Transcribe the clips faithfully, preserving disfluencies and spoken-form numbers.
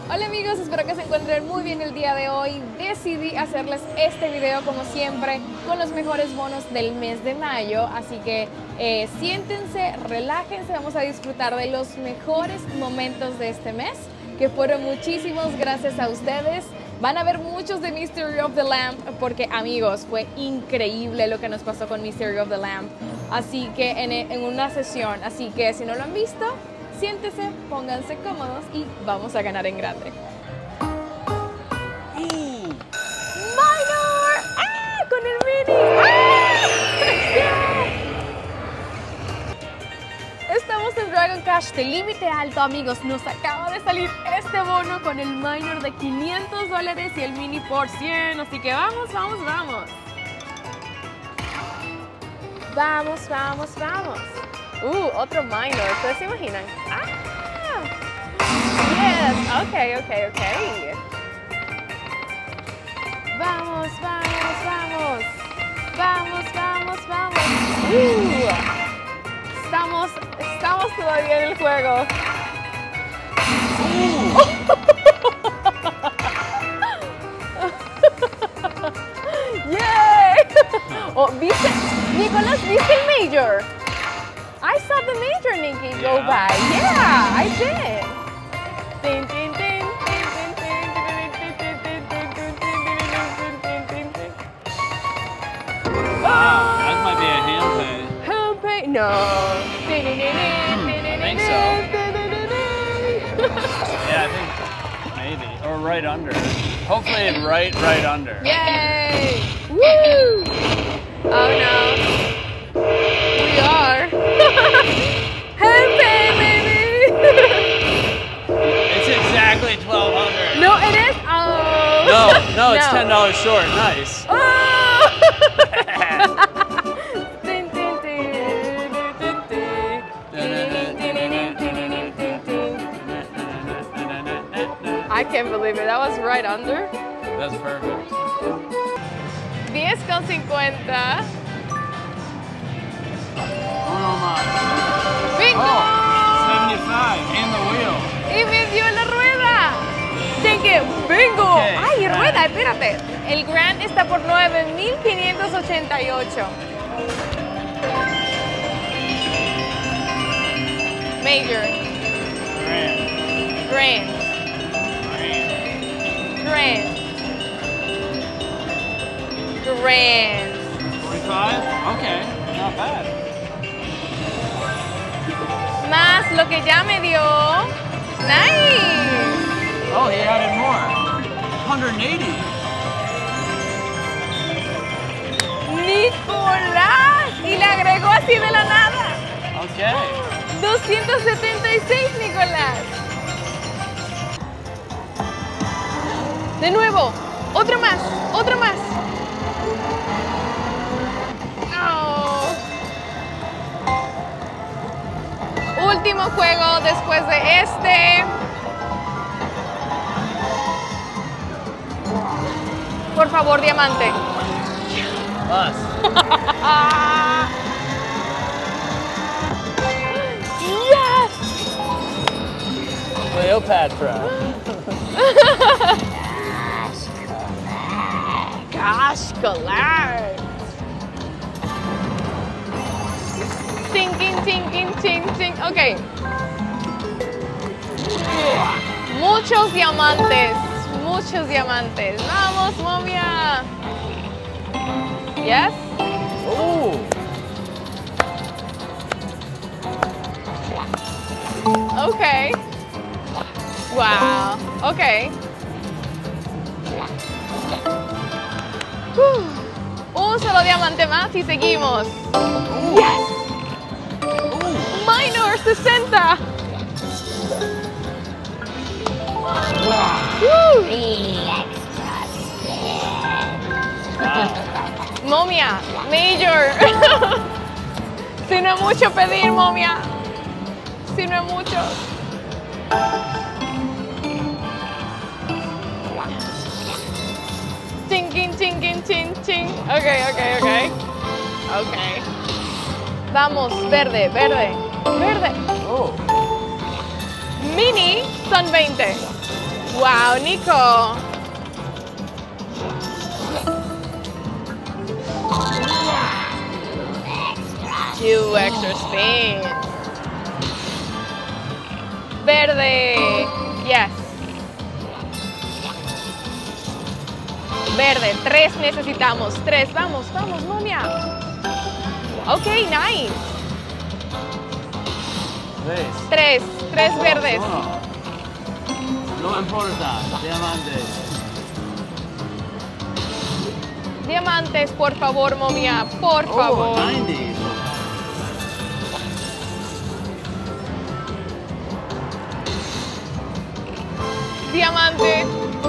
Hola amigos, espero que se encuentren muy bien el día de hoy. Decidí hacerles este video como siempre con los mejores bonos del mes de mayo, así que eh, siéntense, relájense, vamos a disfrutar de los mejores momentos de este mes, que fueron muchísimos gracias a ustedes. Van a ver muchos de Mystery of the Lamp porque amigos, fue increíble lo que nos pasó con Mystery of the Lamp, así que en, en una sesión, así que si no lo han visto, siéntese, pónganse cómodos y vamos a ganar en grande. Uh. ¡Minor! ¡Ah! ¡Con el mini! ¡Ah! Estamos en Dragon Cash de límite alto, amigos. Nos acaba de salir este bono con el minor de quinientos dólares y el mini por cien. Así que vamos, vamos, vamos. Vamos, vamos, vamos. Uh, otro minor. ¿Ustedes se imaginan? ¡Ah! Yes. Ok, ok, ok. Vamos, vamos, vamos. Vamos, vamos, vamos. Uh. Estamos, estamos todavía en el juego. Uh. ¡Yay! Oh, ¿viste? Nicolás, ¿viste el Major? I saw the Major, Nikki, go Yeah. by. Yeah, I did. Tin, tin, tin, tin, tin, tin, tin, tin. Wow, that might be a hand pay. Hand pay? No. I think so. Yeah, I think maybe. Or right under. Hopefully right, right under. Yay! Woo! Oh no. We are. Hand pay, baby! It's exactly twelve hundred. No, it is? Oh. No, no, it's ten dollars short. Nice. Oh! Tin, tin, tin, tin, tin. I can't believe it. That was right under. That's perfect. diez con cincuenta. Oh my. ¡Bingo! Oh, seventy-five and the wheel. ¡Y me dio la rueda! ¡Cheque! ¡Bingo! Ok, ¡Ay, grand. rueda! Espérate. El Grand está por nueve mil quinientos ochenta y ocho. Major. Grand. Grand. Grand. Grand. Grand. forty-five? Okay, not bad. Más lo que ya me dio. Nice. Oh, he added more. one hundred eighty. Nicolás. Y le agregó así de la nada. Okay. doscientos setenta y seis, Nicolás. De nuevo. Otro más. Otro más. Oh. Último juego después de este. Por favor, diamante. Us. Yes. Cleopatra. Gosh, collide. Tinking, tinking, ting, ting. Ok. Muchos diamantes. Muchos diamantes. Vamos, momia. Yes. Ooh. Okay. Wow. Okay. Whew. Un solo diamante más y seguimos. Yes. Minor sesenta. Woo. Momia, Major. Si no es mucho pedir, momia. Si no es mucho. Chinking, chinking, chin, ching. Ok, ok, ok. Ok. Vamos, verde, verde, verde. Oh. Mini son veinte. Wow. Wow, Nico. Two extra spins. Verde. Yes. Verde. Tres necesitamos. Tres. Vamos, vamos, momia. Ok, nice. Tres. Tres. Tres verdes. Uno. No importa. Diamantes. Diamantes, por favor, momia. Por favor. Oh, noventa. Diamante.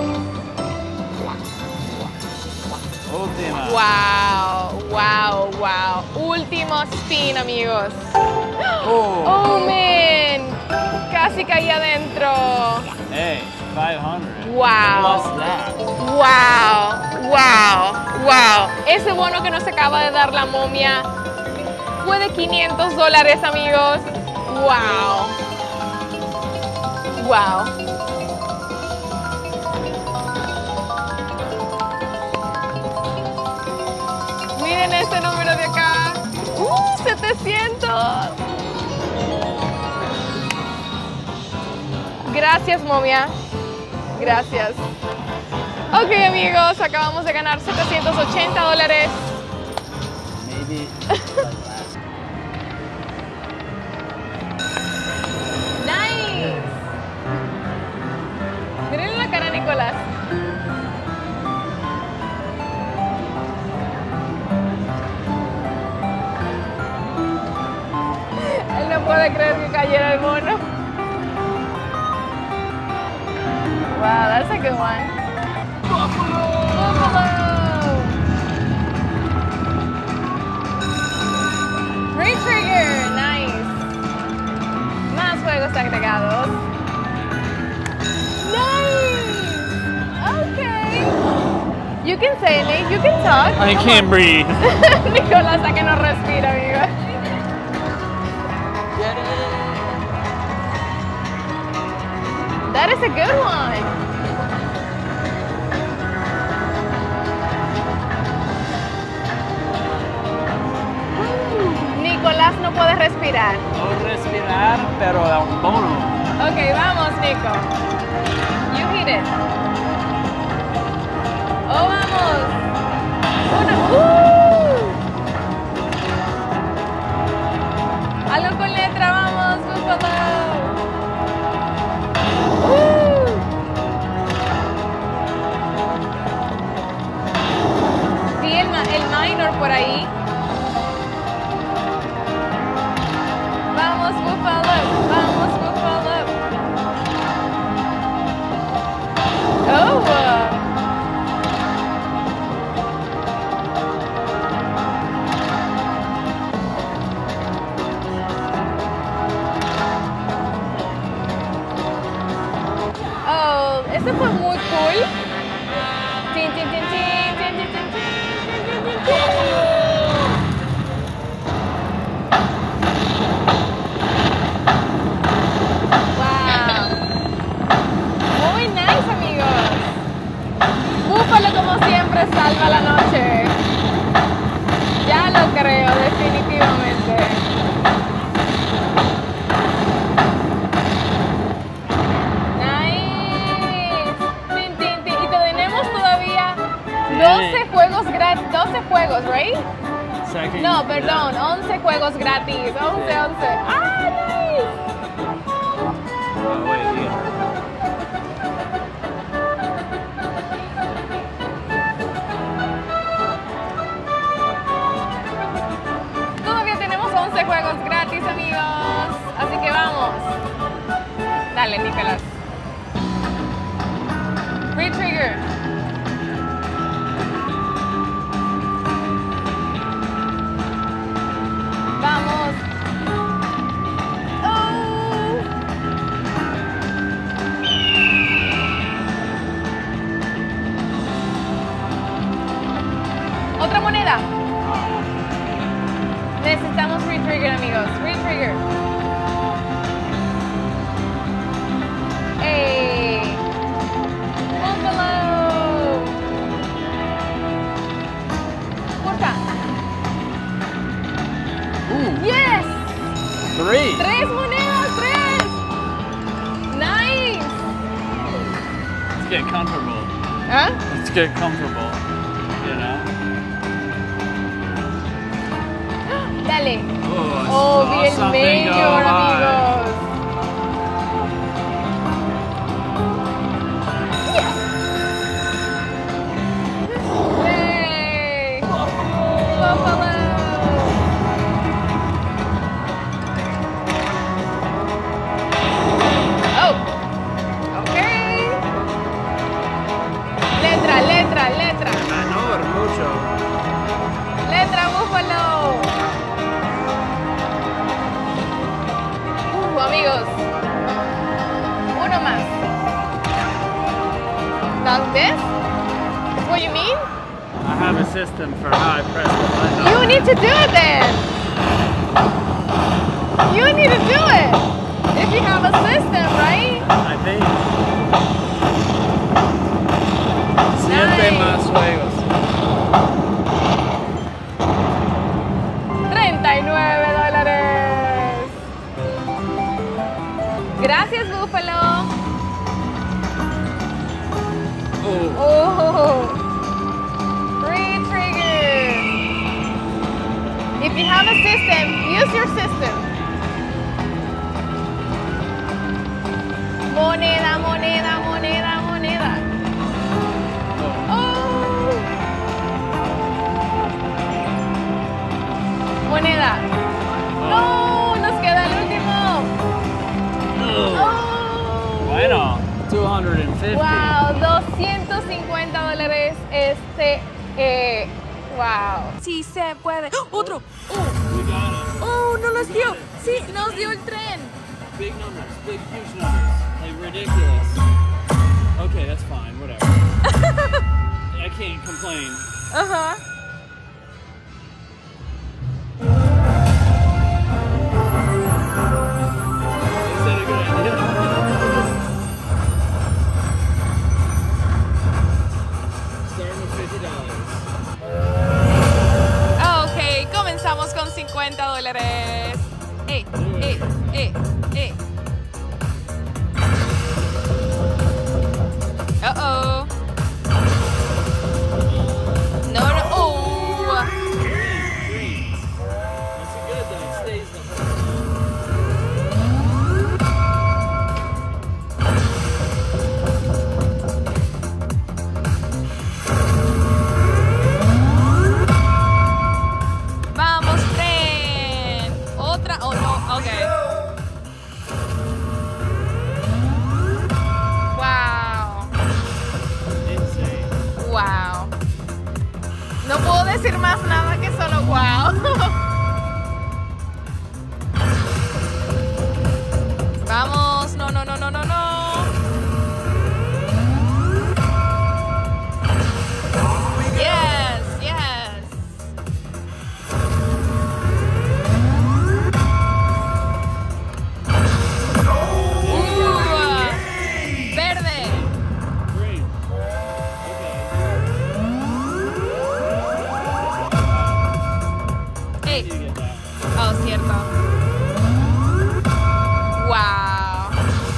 Última. Wow, wow, wow. Último spin, amigos. Oh. Oh, man. Casi caí adentro. Hey, five hundred. Wow. Plus that. Wow, wow, wow. Ese bono que nos acaba de dar la momia fue de quinientos dólares, amigos. Wow. Wow. Miren este número de acá. ¡Uh! setecientos. Gracias, momia. Gracias. Ok, amigos, acabamos de ganar setecientos ochenta dólares. Maybe. Nice. Miren la cara a Nicolás. Él no puede creer que cayera el mono. Wow, that's a good one. Buffalo! Retrigger, nice. Más juegos agregados. Nice. Okay. You can say it, you can talk. I can't breathe. Nicolás, a que no respira, amigo. Get it. That is a good one. Nicolás no puede respirar. No respirar, pero da un bono. Ok, vamos, Nico. You hit it. Oh, vamos. Una. ¡Uh! Algo con letra, vamos, Buffalo. ¡Uh! Sí, el, el minor por ahí. Vamos, Buffalo. Vamos, Buffalo. Oh. Oh, este fue muy cool. Tin, tin, tin, tin, tin, tin, tin, tin, tin, tin, tin. Wow. Muy nice, amigos. Buffalo, como siempre, salva la noche. Ya lo creo, definitivamente. Nice. Tin, tin, tin. Y tenemos todavía doce juegos gratis. doce juegos, ¿right? Second. No, perdón, once juegos gratis. once, once. ¡Ah, nice! Oh, wait, yeah. Todavía tenemos once juegos gratis, amigos. Así que vamos. Dale, Nicolás. Retrigger. Vamos. Oh. Otra moneda. Necesitamos retrigger, amigos. Retrigger. Hey. get comfortable. ¿Ah? Let's get comfortable. You know? Dale. Oh, I Oh, saw vi el something go mayor, by. amigos. Yay! Buffalo. Oh. Okay. Letra, letra, letra. Menor, mucho. Letra búfalo. Uh, amigos. Uno más. That's this? What you mean? I have a system for how I press the button. You need to do it then. You need to do it. If you have a system, right? I think. Siete Nice. más juegos. treinta y nueve dólares. Gracias, Búfalo. Oh. Oh, free trigger. If you have a system, use your system. Moneda, moneda, moneda, moneda. Oh. Moneda. No, nos queda el último. Oh. Bueno, two hundred fifty. Wow, doscientos cincuenta dólares este, eh, wow. Sí se puede. ¡Oh! ¡Otro! ¡Oh! We got it. ¡Oh! ¡No nos dio! Sí, nos dio el tren. Big numbers, big huge numbers. Like ridiculous. Okay, that's fine, whatever. I can't complain. Ajá. Is that a good idea? Starting with fifty dollars. Ok, comenzamos con cincuenta dólares. Eh, eh, eh, eh. Uh oh. No, no. Oh. Green. That's good though, it stays the whole Vamos, tren. Otra. Oh, no. Ok. Wow. insane. Wow. No puedo decir más nada que solo wow. Vamos. No, no, no, no, no, no. Yes, yes. Uh, verde. Green. Okay. Hey. You get that. Oh, cierto. Wow.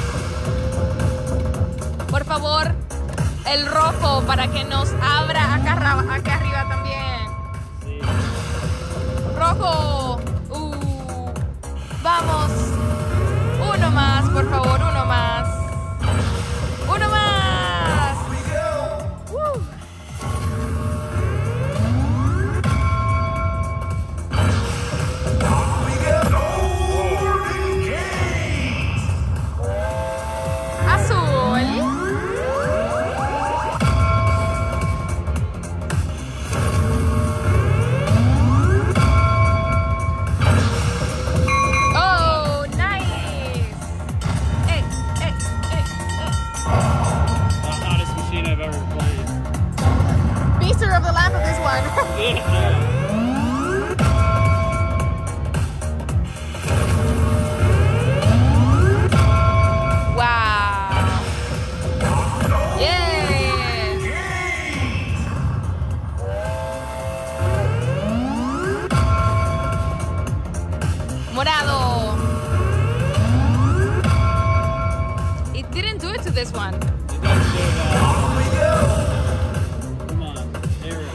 Por favor, el rojo para que nos abra acá, arra- acá arriba también. Sí. Rojo. Uh. Vamos. Uno más, por favor, uno más. Uno más. Woo. Azul. Oh, nice. Eh, eh, eh, eh. The hottest machine I've ever played. Beaster of the lamp of this one. Yeah. Wow. Yes. Morado. It didn't do it to this one. It Come on, arrows.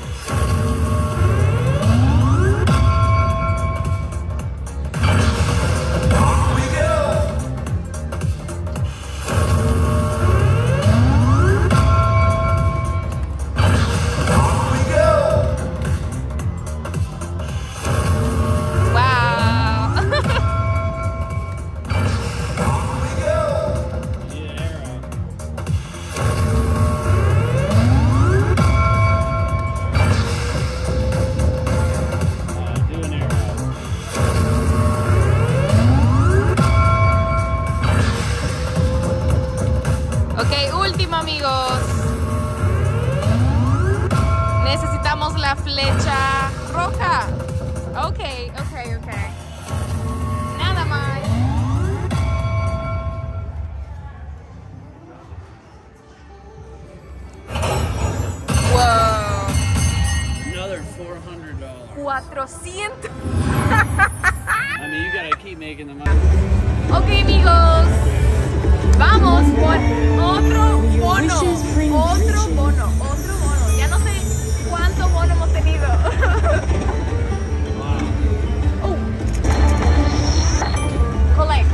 Ok, último, amigos. Necesitamos la flecha roja. Ok, ok, ok. Nada más. Wow. Another four hundred dollars. cuatrocientos. I mean, you gotta keep making the money. Ok, amigos. Vamos por otro bono. Otro bono. Otro bono. Ya no sé cuántos bonos hemos tenido. Wow. Oh. Collect.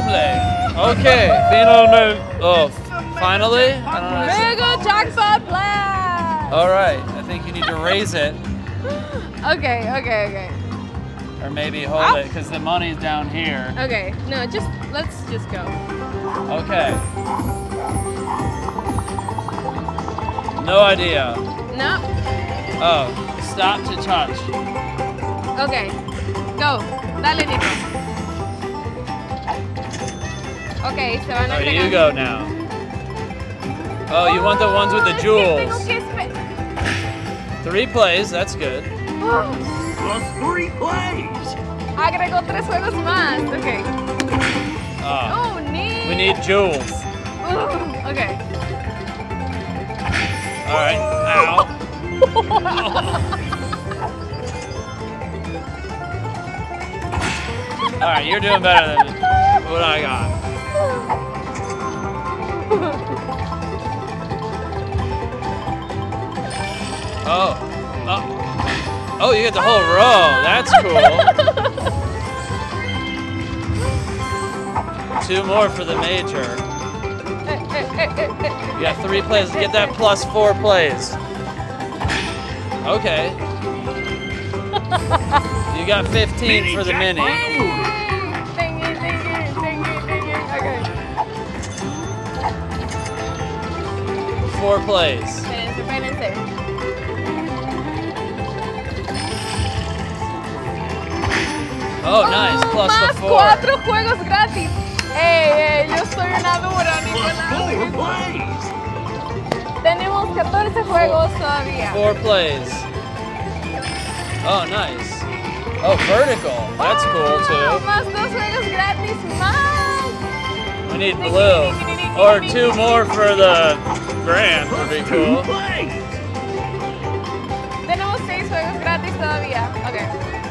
doble. Okay, finalmente. Oh, finally? I don't know. Mega jackpot blast! All right, I think you need to raise it, Okay, okay, okay. or maybe hold it, because the money's down here. Okay, no, just, let's just go. Okay. No idea. No? Oh, stop to touch. Okay, go. Dale, Nico. Okay, se van Oh, agregando. you go now. Oh, you want the ones with the Oh, jewels. es que tengo que espe- Three plays, that's good. Plus three plays. Agregó tres juegos más. Okay. Oh, Oh, neat. we need jewels. Ooh, okay. All right. Ow. All right, you're doing better than what I got. Oh. Oh. Oh, you get the whole row. That's cool. Two more for the major. You got three plays. Get that plus four plays. Okay. You got fifteen for the mini. Ding it, ding it, ding it, ding it. Okay. Four plays. Espérense, espérense. Oh, nice. Plus Más the four. cuatro juegos gratis. Ey, ey, yo soy una dura, Plus four Nicolás. plays. Tenemos catorce juegos todavía. Four plays. Oh, nice. Oh, vertical. That's cool Ah, too. Más dos juegos gratis, más. We need blue. Or two more for the grand would be Plus two cool. plays. Tenemos seis juegos gratis todavía. Okay.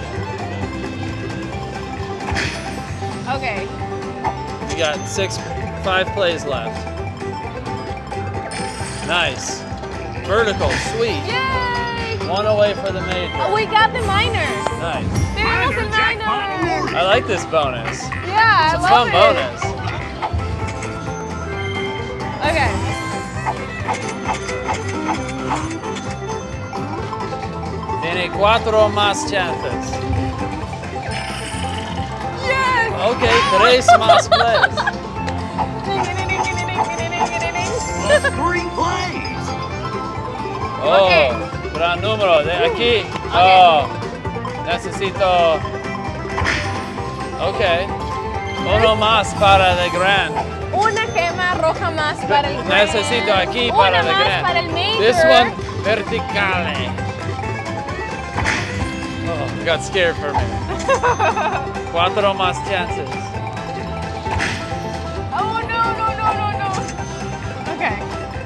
Okay. You got six, five plays left. Nice. Vertical, sweet. Yay! One away for the major. Oh, we got the minors. Nice. Tenemos el jackpot minor. award. I like this bonus. Yeah, It's a I fun love it. bonus. Okay. Tiene cuatro más chances. Yes! Okay, tres más plays. Plus three plays. Oh, Okay. gran número. De aquí. Oh, necesito. Okay. Uno más para el gran. Una gema roja más para el Necesito grand. aquí Una para el más gran. para el major. This one, verticale. Oh, I got scared for a minute. Cuatro más chances. Oh, no, no, no, no, no. Okay.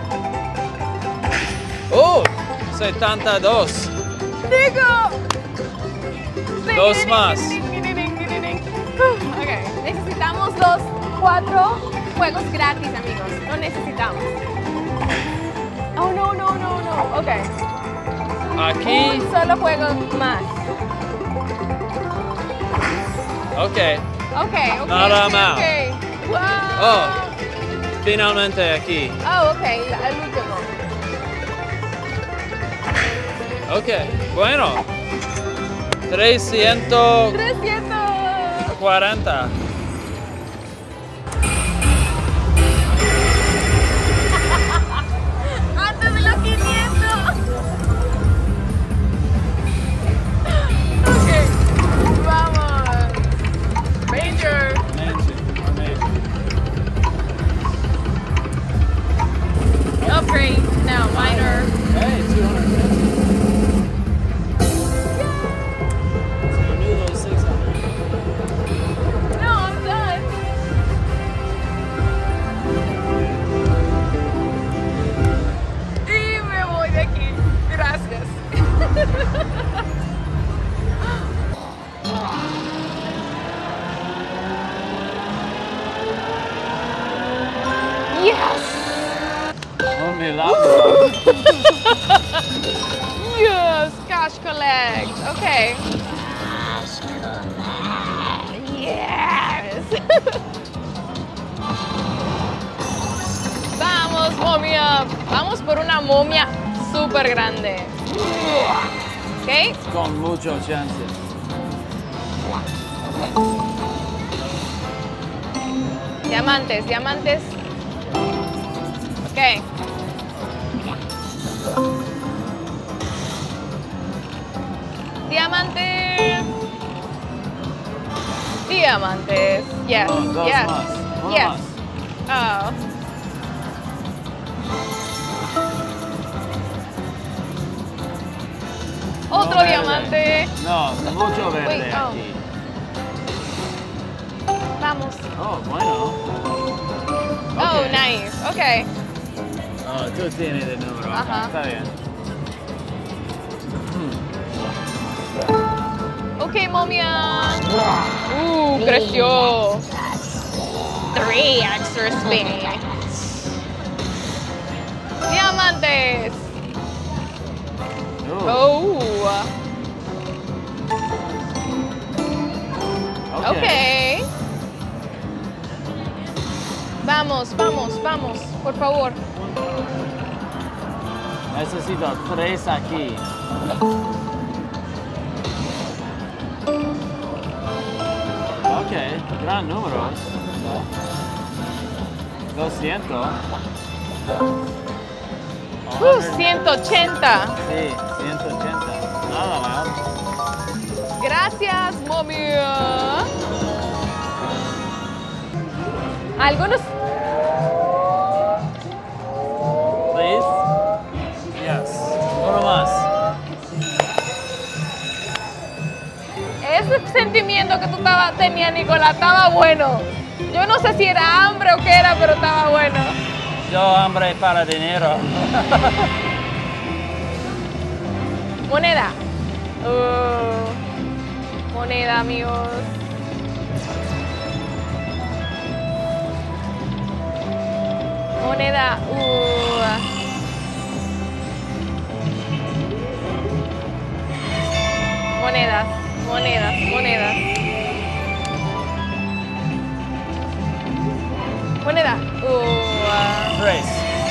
Oh, setenta y dos. Digo. Dos más. Ok, necesitamos los cuatro juegos gratis, amigos. Lo necesitamos. Oh, no, no, no, no. Ok. Aquí. Un solo juego más. Okay. Ok, ok. Nada ok, más. ok. Wow. Oh, finalmente aquí. Oh, ok, el último. Okay. Bueno. trescientos trescientos. cuarenta. Antes de los quinientos. Ok, vamos. Major. Upgrade. Now, minor. Hey, two hundred fifty. So you knew those six hundred. No, I'm done. Y me voy de aquí. Gracias. Yes. Un milagro. Yes, cash collect. Okay. Yes. momia. Vamos por una momia súper grande. ¿Ok? Con mucho chance. Diamantes, diamantes. Ok. Diamantes. Diamantes. Yes. Oh, dos yes. más. Uno yes. más. Oh. Otro No verde. diamante. No, mucho verde Wait, oh. aquí. Vamos. Oh, bueno. Oh, Ok. nice. Ok. Oh, tú tienes el número. acá, Ajá. Está bien. Ok, momia. Uh, creció. Three extra spin. Diamantes. Uh, Oh. ok. Ok. Vamos, vamos, vamos, por favor. Necesito tres aquí. Ok, gran número. doscientos. Uh, ciento ochenta. Sí, ciento ochenta. Nada mal. Gracias, momia. Algunos. Please. Yes. Uno más. Ese sentimiento que tú estaba, tenías, Nicolás, estaba bueno. Yo no sé si era hambre o qué era, pero estaba bueno. Yo hambre para dinero. Moneda. Uh, moneda, amigos. Moneda. Uh. Monedas, monedas, monedas. Moneda. Uh. Tres.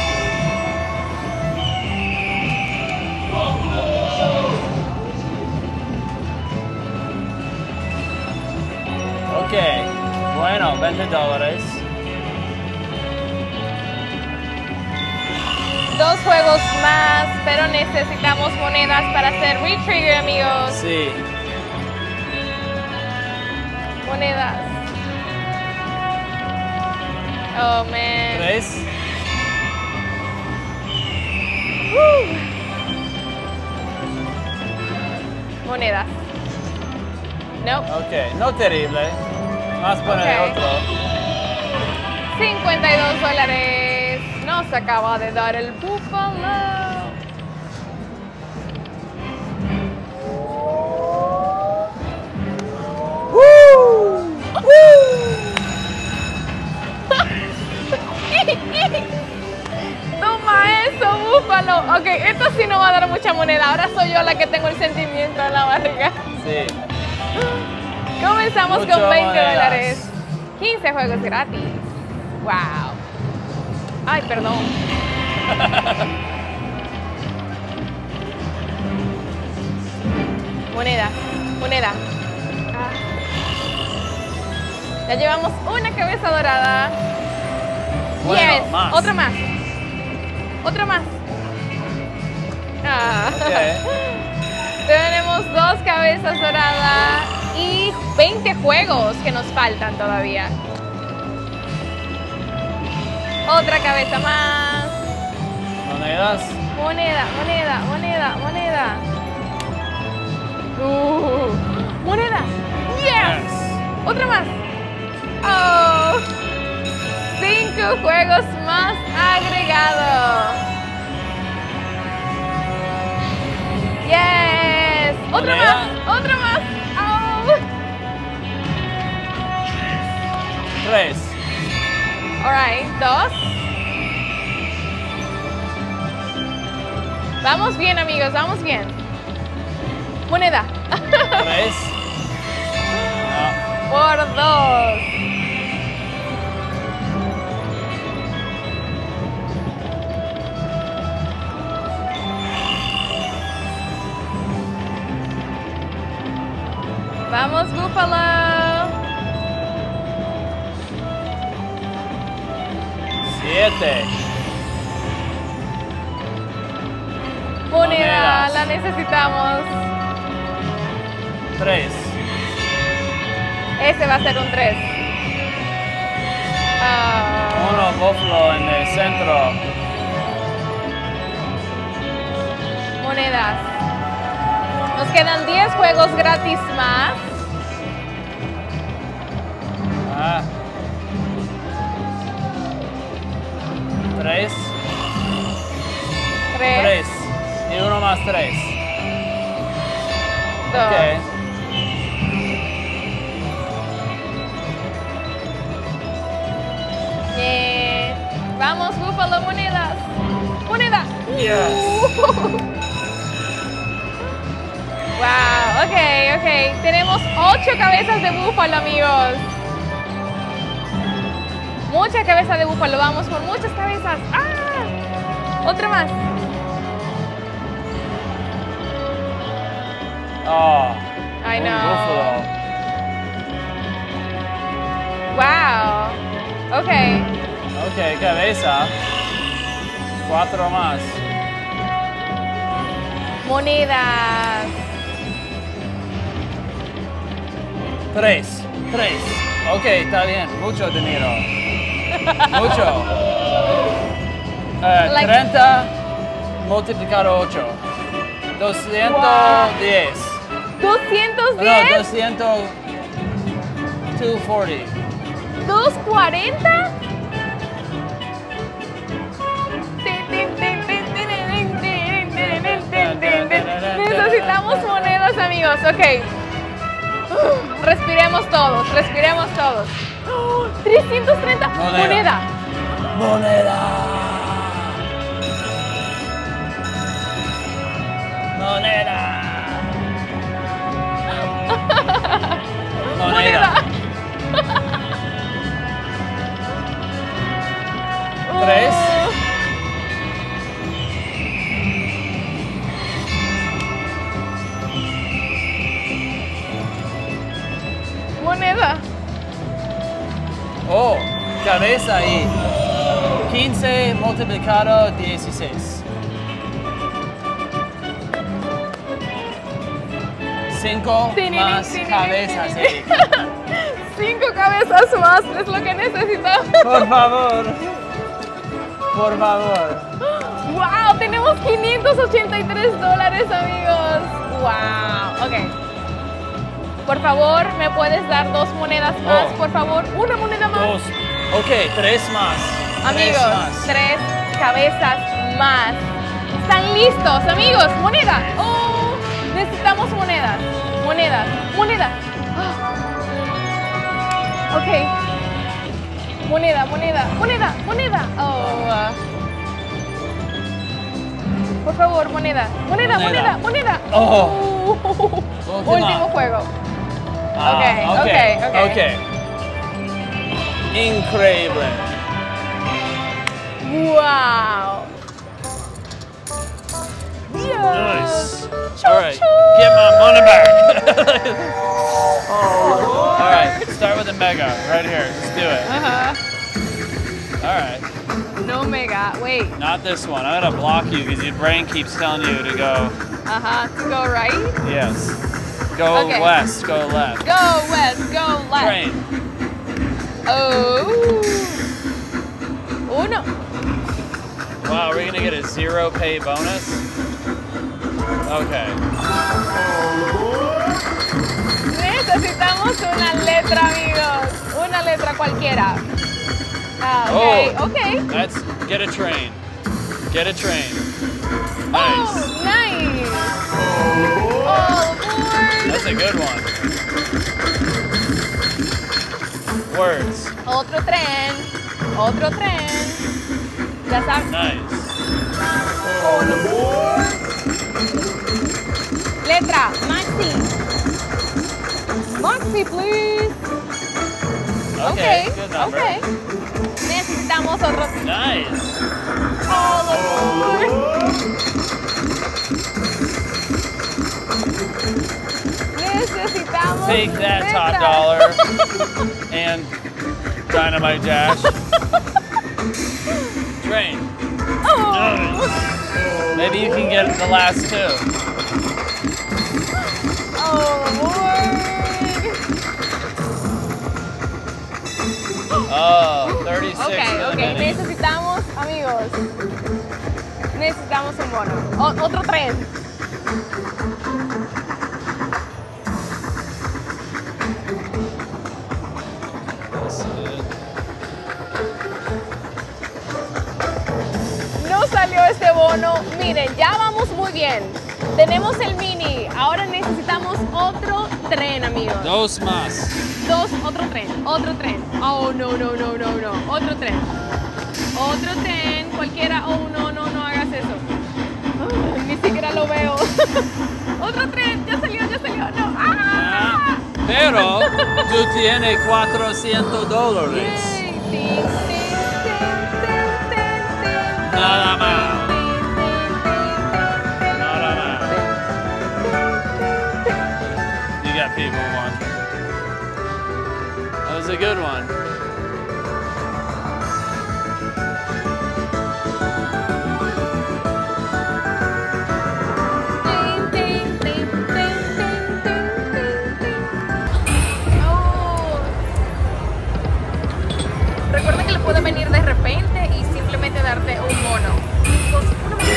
Ok. Bueno, veinte dólares. Dos juegos más, pero necesitamos monedas para hacer retrigger, amigos. Sí. Monedas. Oh, man. Tres. Uh. Monedas. No. Ok, no terrible. Más poner Ok. otro. cincuenta y dos dólares. Nos acaba de dar el búfalo. Toma eso, búfalo. Ok, esto sí no va a dar mucha moneda. Ahora soy yo la que tengo el sentimiento en la barriga. Sí. Comenzamos Mucho con veinte monedas. dólares. quince juegos gratis. Wow. Ay, perdón. Moneda, moneda. Ah. Ya llevamos una cabeza dorada. Bueno, Yes. más. Otra más. Otra más. Ah. Ok. Tenemos dos cabezas doradas y veinte juegos que nos faltan todavía. Otra cabeza más. Monedas. Moneda, moneda, moneda, moneda. Uh, moneda. Yes. Otra más. Oh. Cinco juegos más agregados. Yes. Otra Moneda. más. Otra más. Oh. Tres. All right. Dos. Vamos bien, amigos. Vamos bien. Moneda. Tres. No. Por dos. Siete. Moneda, Monedas. la necesitamos. Tres. Este va a ser un tres. Ah, Uno buffalo en el centro. monedas. Nos quedan diez juegos gratis más. Ah. Tres. Tres, Tres. Y uno más tres. dos. Ok. Bien. Vamos, búfalo, monedas. Moneda. Yes. Wow, ok, ok. Tenemos ocho cabezas de búfalo, amigos. Mucha cabeza de búfalo. Vamos por muchas cabezas. ¡Ah! Otra más. Oh. I un know. búfalo. Wow. Ok. Ok, cabeza. Cuatro más. Monedas. Tres. Tres. Ok, está bien. Mucho dinero. Mucho. Eh, Like- treinta multiplicado ocho. doscientos diez. doscientos No, diez. doscientos. doscientos cuarenta. ¿doscientos cuarenta? Necesitamos monedas, amigos. Ok. Respiremos todos, respiremos todos. trescientos treinta. Moneda. Moneda. Moneda. Moneda. Moneda. Tres. Moneda. Oh, cabeza ahí. quince multiplicado dieciséis. Cinco más cabezas ahí. Cinco cabezas más es lo que necesitamos. Por favor. Por favor. ¡Wow! Tenemos quinientos ochenta y tres dólares, amigos. ¡Wow! Ok. Por favor, ¿me puedes dar dos monedas más? Oh. Por favor, una moneda más. Dos. Ok, tres más. Amigos, Tres más. tres cabezas más. ¿Están listos, amigos? ¡Moneda! ¡Oh! Necesitamos monedas. Monedas. Moneda. Ah. Ok. Moneda, moneda, moneda, moneda. Oh. ah. Por favor, moneda. Moneda, moneda, Moneda. moneda. Oh. Uh. Última. Último juego. Ah, Ok, ok, ok. ok. Increíble. Wow. Nice. Choo, All right, choo. get my money back. All right, start with the mega right here. Let's do it. Uh-huh. All right, No mega. Wait. not this one. I'm gonna block you because your brain keeps telling you to go. Uh-huh. To go right. Yes. Go Okay. west. Go left. Go west. Go left. Train. Oh. Uno. Wow, we're gonna get a zero pay bonus. Okay. Necesitamos una letra, amigos. Una letra cualquiera. Ah, okay. Oh. Okay. Let's get a train. Get a train. Oh, Nice. nice. All aboard. That's a good one. Words. Otro tren. Otro tren. Ya sabes. Nice. Letra. Maxi. Maxi, please. Okay. Okay. Good number. Okay. Necesitamos otro. Nice. All aboard. Necesitamos. Take that, top letra. dollar. And Dynamite Dash. Train. Oh, Maybe you can get the last two. oh Lord. Oh, thirty-six Ok, for the ok, mini. necesitamos, amigos, necesitamos un bono. O- otro tren. That's it. No salió este bono. Miren, ya vamos muy bien. Tenemos el mini. Ahora necesitamos otro tren, amigos. Dos más. Dos, otro tren, otro tren. Oh, no, no, no, no, no. Otro tren. Otro tren, cualquiera. Oh, no, no, no hagas eso. Ah, ni siquiera lo veo. Otro tren, ya salió, ya salió. No. ¡Ah! Pero tú tienes cuatrocientos dólares. Yay. Tin, tin, tin, tin, tin, tin. Nada más. Tin, tin, tin, tin, Nada más. tin, tin. You got people watching. That was a good one. Tin, tin, tin, tin, tin, tin, tin. Oh. Recuerda que le puede venir de repente y simplemente darte un bono. Dos, uno más.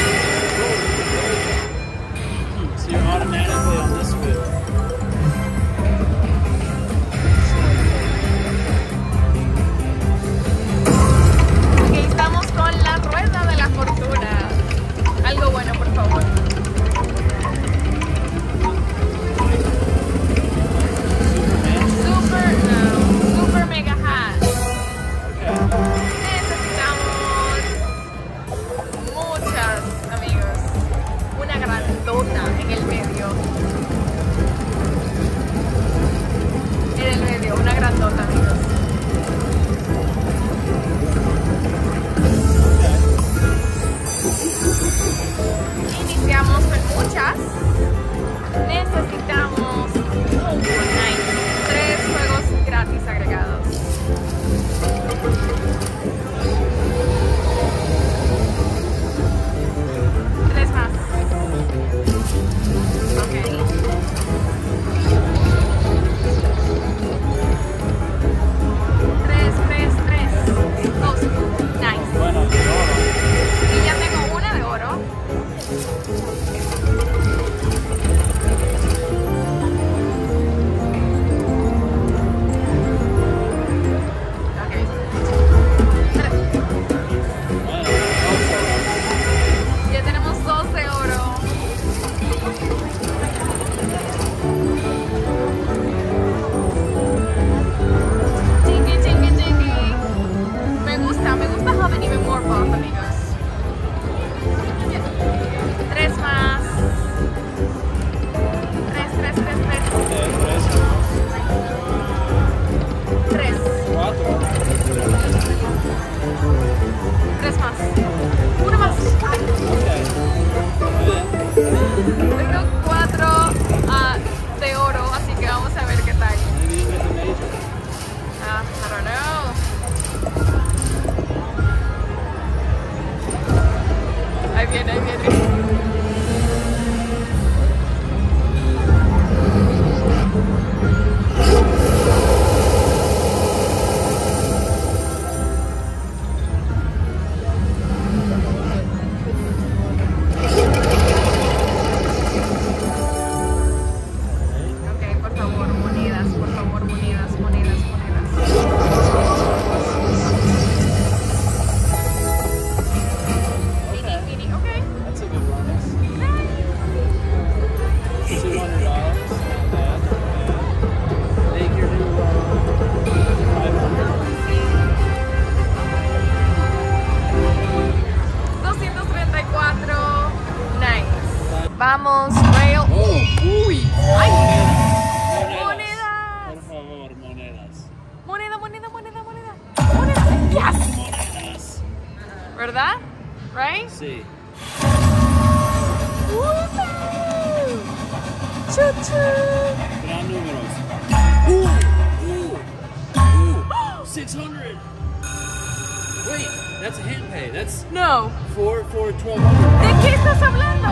So you're automatically on this wheel. Ok, estamos con la rueda de la fortuna. Algo bueno, por favor. Super, no, super mega hat. Necesitamos muchas, amigos. Una grandota en el medio. En el medio, una grandota, amigos. Iniciamos con muchas. Necesitamos oh, nice. Tres juegos gratis agregados. Tres más. Ok. Tres, tres, tres. Dos. Nice. Bueno, Y ya tengo una de oro. Ok. Tres. Ya tenemos dos de oro. Chingy, chingy, chingy. Me gusta, me gusta having even more buff, amigos. Tres más. Tres, tres, tres, tres. tres, Tres. cuatro. Tres más. Uno más. Tengo cuatro ah, de oro, así que vamos a ver qué tal. Maybe you get the major. Ah, I don't know. Ahí viene, ahí viene. Ok, por favor, monedas, por favor, monedas, monedas, monedas. Mini, mini, ok. That's a good bonus. Two hundred dollars. Not bad. Make your new uh, five hundred. doscientos treinta y cuatro. Nice. Vamos, rail. Oh, uy. ¡Ay! Monedas. Monedas. Por favor, monedas. Moneda, moneda, moneda, moneda. Moneda. Yes. Monedas. ¿Verdad? Right? Sí. Woohoo! Choo-choo. Gran números. Ooh, ooh, ooh. six hundred. Wait. That's a hand pay. That's No. four for twelve hundred. ¿De qué estás hablando?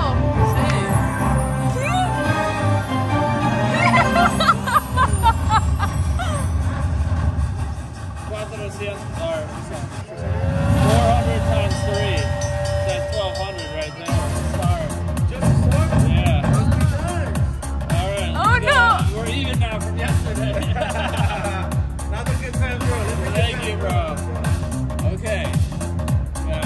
four hundred times three. That's twelve hundred right there. Start. Just start. Yeah. Must be done. All right. Oh, let's go. no. We're even now from yesterday. Not a good time, bro. Let's get Thank this you, done. bro. Okay. Yeah.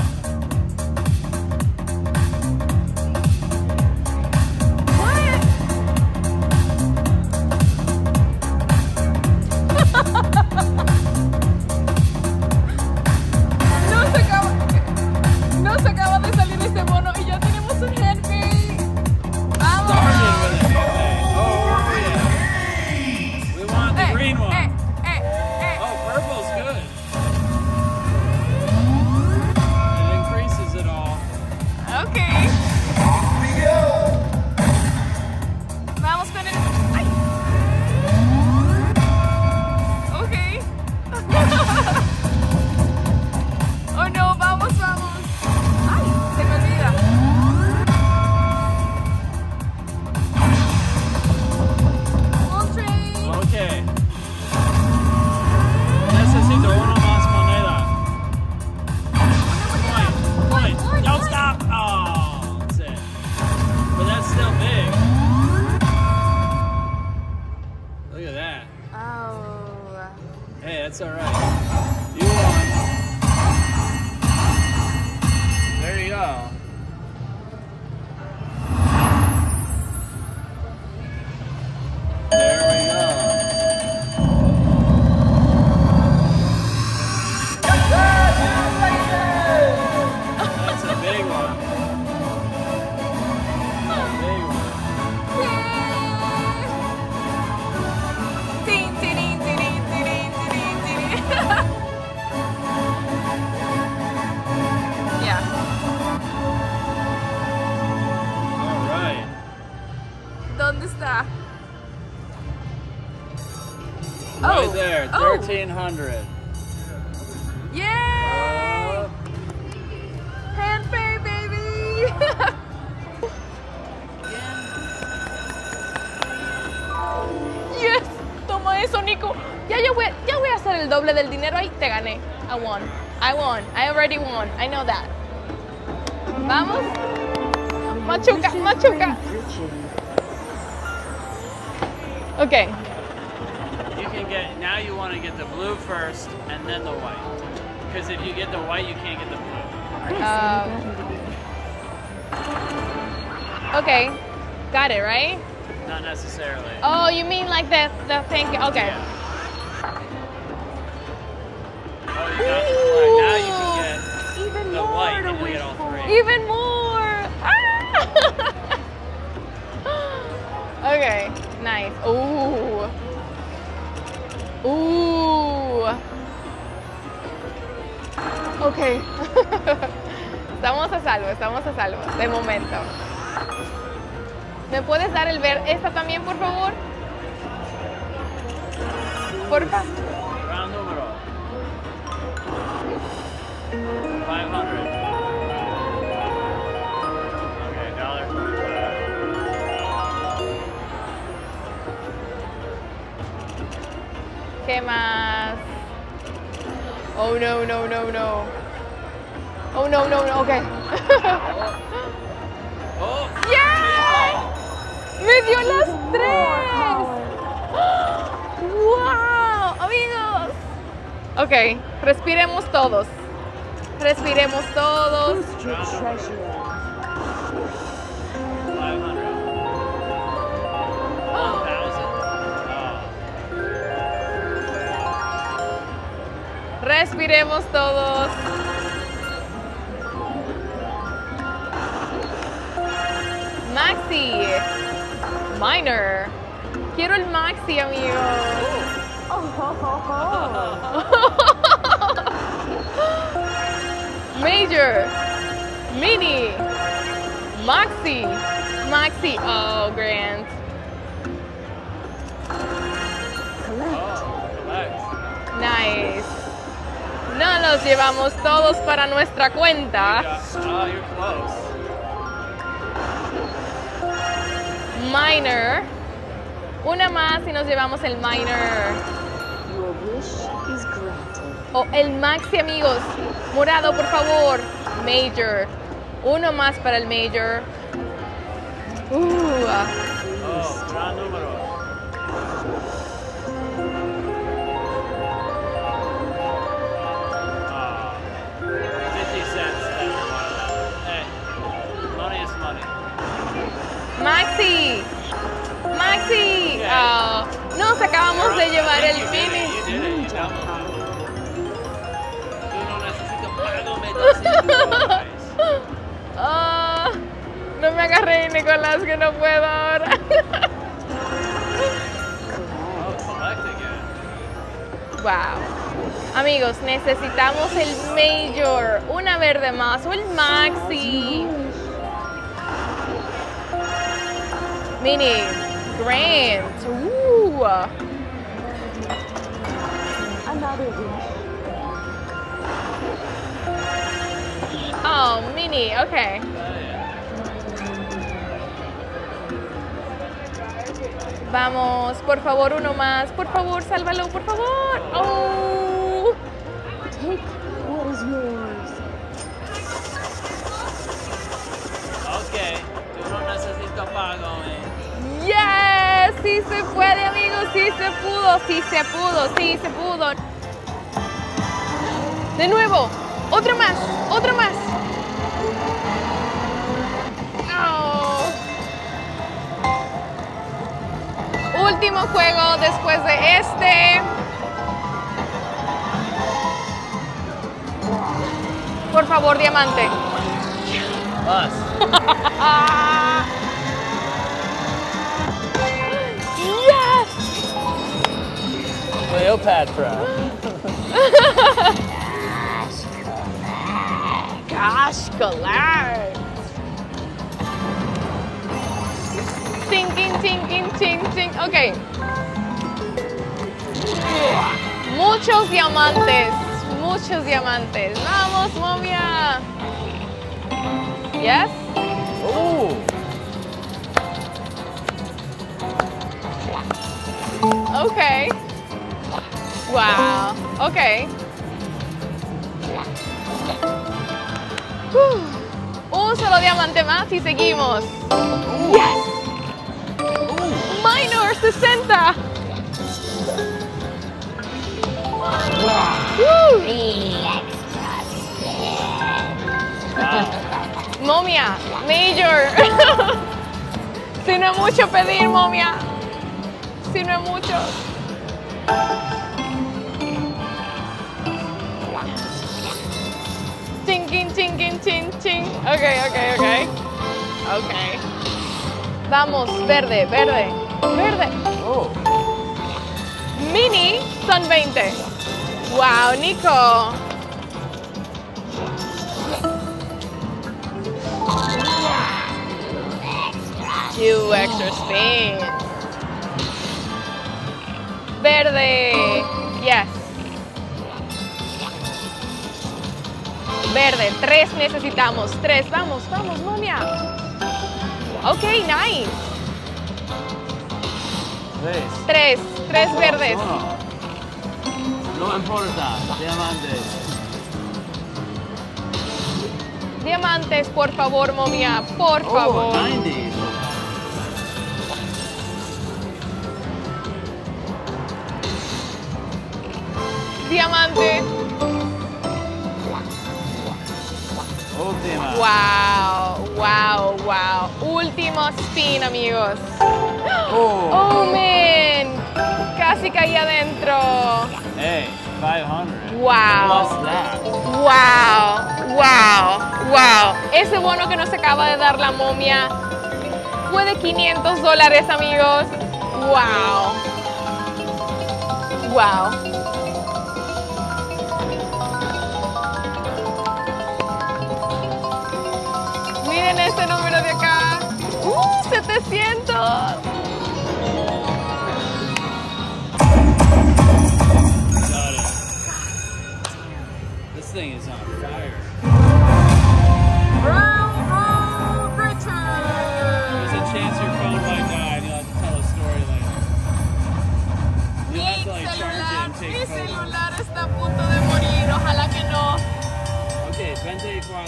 No se acaba, no se acaba de salir este mono y ya tenemos un handmade. ¡Vamos! Started with a hand pay. Oh, yeah. We want the Eh, green one. eh, eh, eh. Oh, purple's good. It increases it all. Okay. Vamos con el. ¡Ay! Okay. Oh no, vamos, vamos. Ay, se me olvida. Full train. Okay. Necesito uno más moneda. Point, point. Don't stop. Oh, that's it. But that's still big. Look at that. Oh. Hey, that's all right. You won. There you go. There we go. That's a big one. A big one. Tin, tirin, tirin, tirin, tirin, tirin. Yeah. All right. ¿Dónde está? Right there, Oh. thirteen hundred. Yay! Hand pay, baby. Yes. Toma eso, Nico. Ya yo voy, ya voy a hacer el doble del dinero ahí. Te gané. I won. I won. I already won. I know that. Vamos. Machuca, machuca. Okay. You can get, now you want to get the blue first and then the white. Because if you get the white, you can't get the blue. Um, okay. Got it, right? Not necessarily. Oh, you mean like the the thing? Okay. Yeah. Oh, you got the black. Now you can get Even the more white to and you wish get all for. three. Even more. Ah! Okay. Nice. Ooh. Ooh. Okay. Estamos a salvo, estamos a salvo, de momento. ¿Me puedes dar el ver esta también, por favor? Porfa. Round número. five hundred. Okay, dollar twenty-five. ¿Qué más? Oh no, no, no, no. Oh no, no, no, okay. Oh! ¡Yay! ¡Me dio las tres! ¡Wow! Amigos. Ok, respiremos todos. Respiremos todos. five hundred. one thousand. Oh. Respiremos todos. Maxi. Minor. Quiero el Maxi, amigo. Major. Mini. Maxi. Maxi. Oh, Grant. Oh, relax. Nice. No los llevamos todos para nuestra cuenta. Yeah. Oh, you're close. Minor. Una más y nos llevamos el minor. Your wish is granted. O el maxi, amigos. Morado, por favor. Major. Uno más para el major. Uh, ah. Oh, gran número. Ah, fifty cents. Hey, money is money. Maxi. Maxi. Ah, nos acabamos de llevar el You did it, finish. you did it, you got it. Tú no necesitas pago, me das Ah, no me agarré, Nicolás, que no puedo ahora. Oh, collect again. Wow. Amigos, necesitamos el major. Una verde más o el maxi. Mini. Grant. Uh. Another wish. Oh, mini. Okay. Vamos, por favor, uno más. Por favor, sálvalo, por favor. Oh. Take what is yours. Ok, tú no necesitas pago, eh. Yes, sí se puede, amigos, sí se pudo, sí se pudo, sí se pudo. De nuevo, otro más, otro más. Oh. Último juego después de este. Por favor, diamante. Us. Yes. Cleopatra. Gosh, collect. Tinking, tinking, ting, ting. Ok. Muchos diamantes. Muchos diamantes. Vamos, momia. Yes. Ooh. Okay. Wow. Okay. Whew. Un solo diamante más y seguimos. Yes. Minor sesenta. Woo. Momia, major. Si no es mucho pedir, momia. Si no es mucho. Chinkin, chinkin, chin, chin. Ok, ok, ok. Ok. Vamos, verde, verde, verde. Oh. Mini son veinte. Wow, Nico. Two extra spins. Verde. Yes. Verde. Tres necesitamos. Tres. Vamos, vamos, momia. Ok, nice. Tres. Tres. Tres verdes. Uno. No importa. Diamantes. Diamantes, por favor, momia. Por favor. Oh, ninety. Diamante. Última. Wow, wow, wow. Último spin, amigos. Oh. Oh, man. Casi caí adentro. Hey, five hundred. Wow. Plus that. Wow, wow, wow. Ese bono que nos acaba de dar la momia fue de quinientos dólares, amigos. Wow. Wow. Miren este número de acá. ¡Uh! setecientos. Got it. thing is on fire. Round, round, Richard. There's a chance your phone might die and you'll have to tell a story later. You'll have to like charge it and Mi take photos. celular está a punto de morir, ojalá que no. Okay, veinticuatro.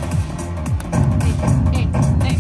Eh, eh.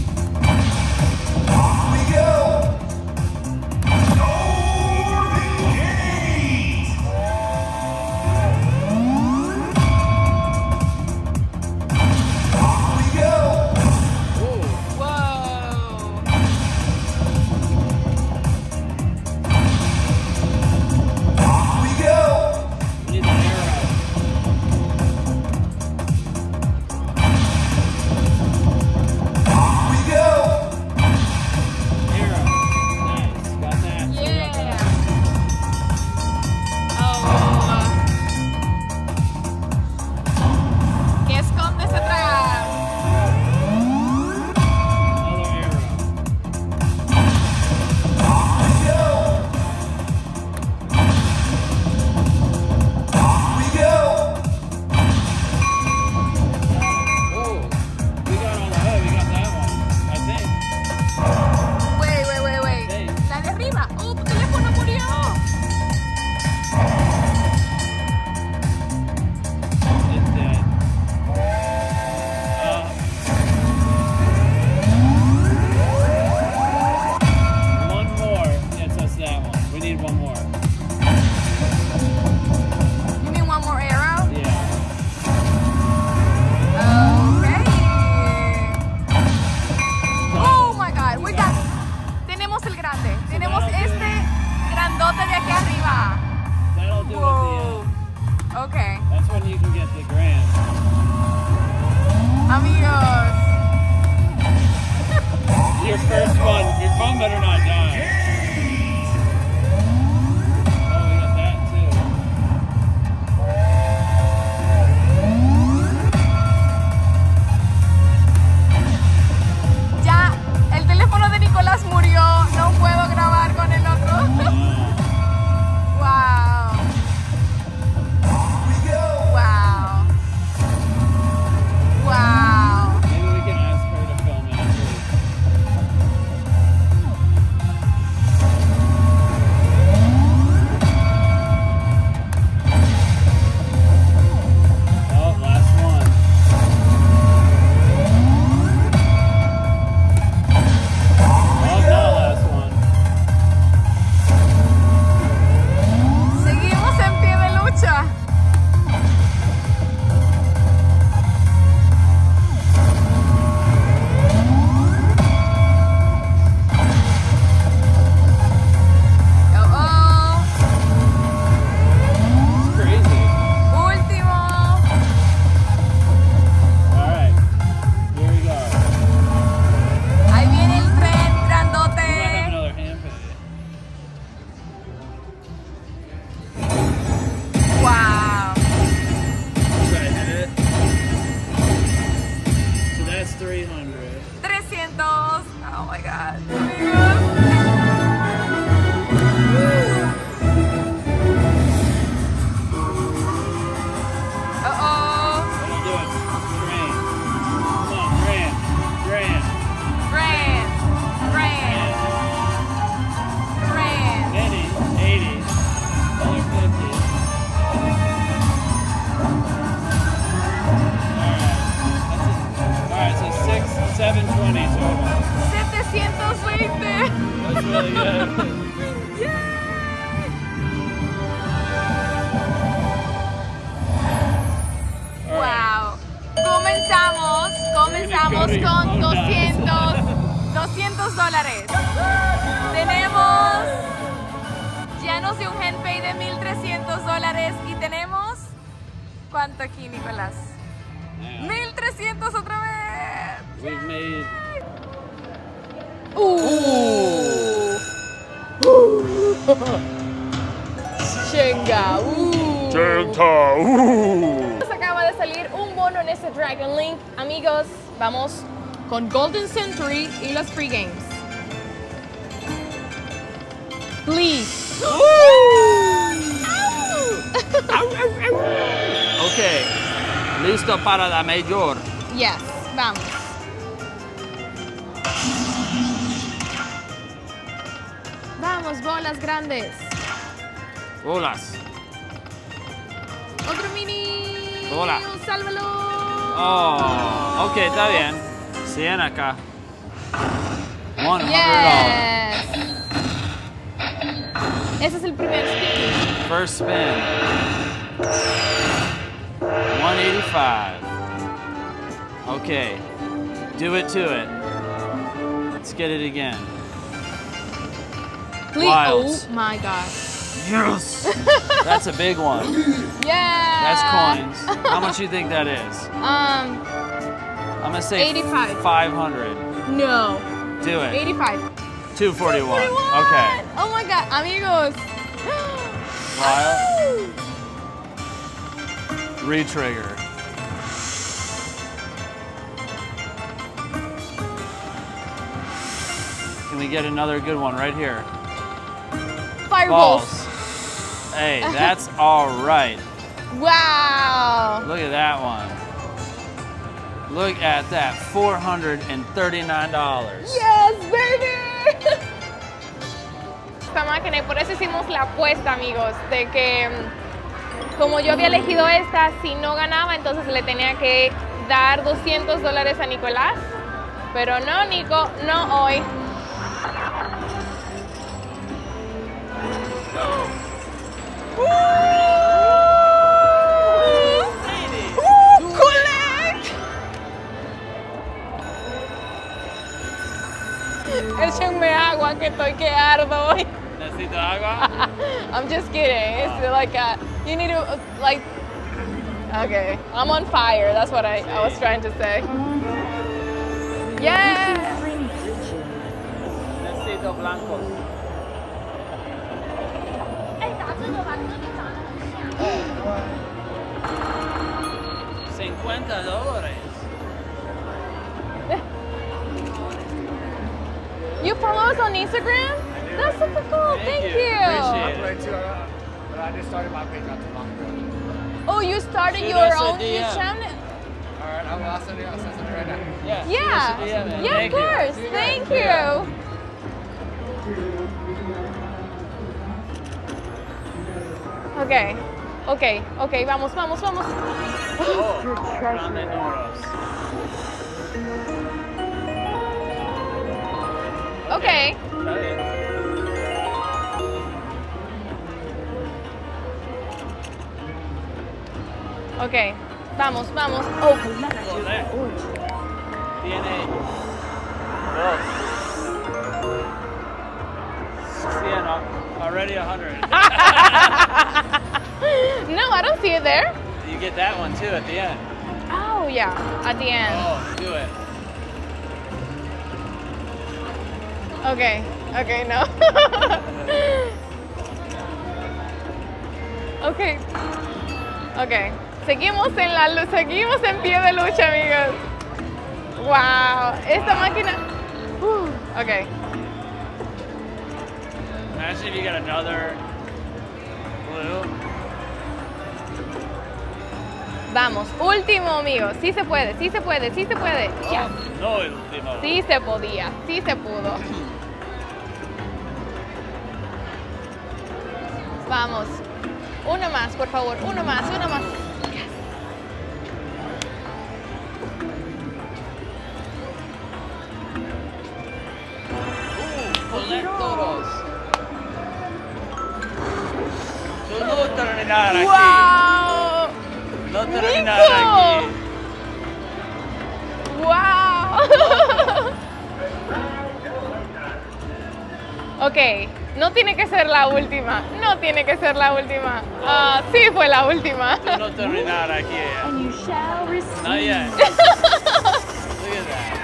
Comenzamos con doscientos, doscientos dólares. Tenemos, ya nos dio un handpay de mil trescientos dólares y tenemos, ¿cuánto aquí, Nicolás? mil trescientos otra vez. We've made... Uh. Uh. Shenga. Uh. Shenga. Uh. Nos acaba de salir un bono en este Dragon Link. Amigos, vamos con Golden Century y los free games. Please. Okay. Listo para la mayor. Yes, vamos. Vamos, bolas grandes. Bolas. Otro mini. Bola. Sálvalo. Oh, ok, está bien. cien acá. one hundred dollars. Yes. Ese es el primer spin. First spin. one eighty-five. Okay. Do it to it. Let's get it again. Please. Wilds. Oh my God. Yes! That's a big one. Yeah. That's coins. How much do you think that is? Um, I'm gonna say eighty-five. five hundred. no. Do it. eighty-five. two forty-one. forty-one. Okay. Oh my God, amigos. Wild. Retrigger. Can we get another good one right here? Fireballs. Balls. Hey, that's all right. Wow. Look at that one. Look at that, four hundred thirty-nine dollars. Yes, baby. Esta máquina, y por eso hicimos la apuesta, amigos, de que mm, como yo había elegido esta, si no ganaba, entonces le tenía que dar doscientos dólares a Nicolás. Pero no, Nico, no hoy. Échenme agua que estoy que ardo hoy. ¿Necesito agua? I'm just kidding. It's like a, you need to uh, like. Okay, I'm on fire. That's what I, I was trying to say. Yeah. Necesito blancos. cincuenta dólares. You follow us on Instagram? That's super cool. Thank Thank, you. you. Appreciate it. Right too, uh, but I just started my page not too long ago. Oh, you started Shoot your us a own D M. channel? All right, I will. I'll send it. I'll send something right now. Yeah. Yeah. shoot us a D M, man. Yeah, of Thank you. course. Thank you. Okay. Okay. Okay. Vamos, vamos, vamos. Oh, grande Noros. Okay. Está bien. Okay. Vamos, vamos. Oh. Joder. Tiene dos. cien, already a hundred. No, I don't see it there. You get that one too at the end. Oh, yeah. At the end. Oh, do it. Okay. Okay, no. Okay. Okay. Seguimos en la luz, seguimos en pie de lucha, amigos. Wow, esta máquina. Uh, okay. Imagine if you got another blue. Vamos, último, amigos. Sí se puede, sí se puede, sí se puede. Yes. Oh, no el último. Sí se podía, sí se pudo. Vamos. Uno más, por favor, uno más, uno más. Colectoros. Tú no terminar aquí. ¡Wow! No terminar Nico. aquí. ¡Wow! Ok, no tiene que ser la última. No tiene que ser la última. Ah, sí fue la última. Tú no terminar aquí. And you shall receive. Not yet. Look at that.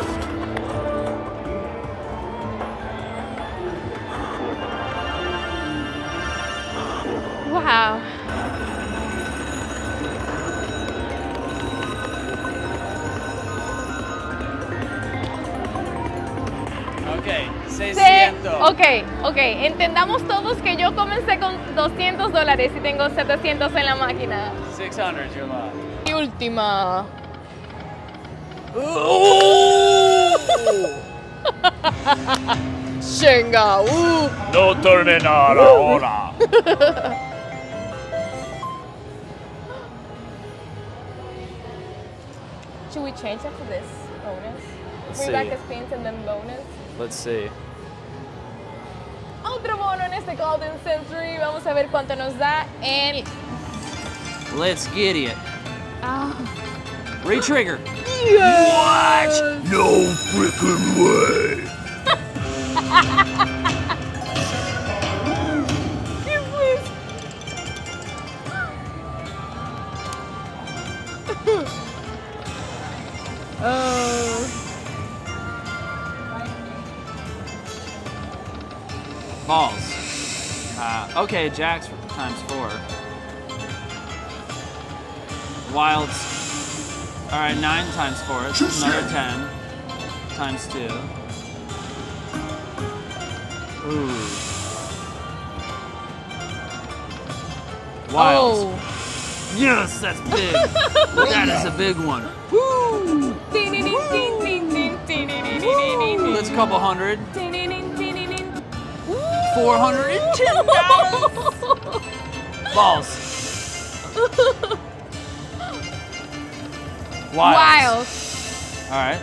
Wow. Okay, Sí, seiscientos. ok, ok. Entendamos todos que yo comencé con doscientos dólares y tengo setecientos en la máquina. six hundred, your lot. Y última. Shenga. Uh. No terminar ahora. Should we change it to this bonus? Let's Bring see. back a spins and then bonus. Let's see. Otro bono en este Golden Century. Vamos a ver cuánto nos da el. Let's get it. Ah. Retrigger. Yes. No freaking way. Yes, please. Oh. Balls. Uh, okay, jacks for times four. Wilds. All right, nine times four. That's another ten times two. Ooh. Wilds. Oh. Yes, that's big. That is a big one. Woo! Ding, ding, ding, ding, ding, ding, ding, ding, ding, ding, ding. That's a couple hundred. Ding, ding, ding, ding, ding, ding. Four hundred and ten dollars. Balls. Wilds. Wild. All right.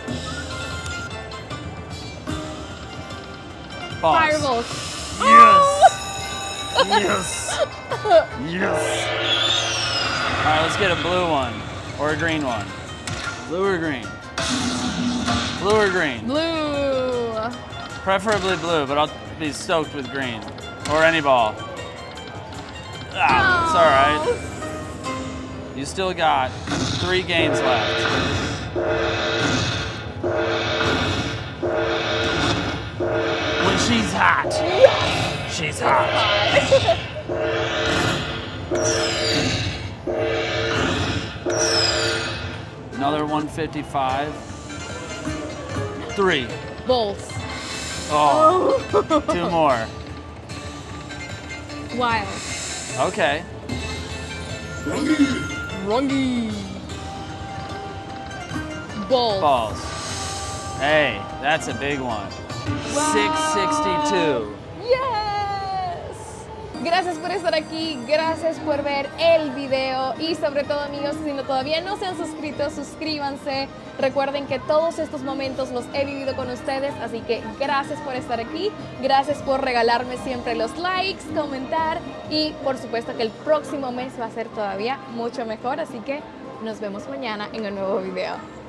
Balls. Fireballs. Yes. Yes. Yes. All right, let's get a blue one or a green one. Blue or green? Blue or green? Blue. Preferably blue, but I'll be stoked with green or any ball. Ah, it's all right. You still got three games left. When she's hot, she's hot. Another one fifty-five. Three. Balls. Oh, two more. Wild. Okay. Rungy. Balls. Balls. Hey, that's a big one. six sixty-two. Yes. Gracias por estar aquí, gracias por ver el video y sobre todo, amigos, si no, todavía no se han suscrito, suscríbanse. Recuerden que todos estos momentos los he vivido con ustedes, así que gracias por estar aquí, gracias por regalarme siempre los likes, comentar y por supuesto que el próximo mes va a ser todavía mucho mejor, así que nos vemos mañana en un nuevo video.